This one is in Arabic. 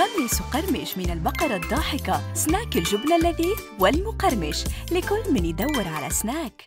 غمس وقرمش من البقرة الضاحكة، سناك الجبنة اللذيذ والمقرمش لكل من يدور على سناك.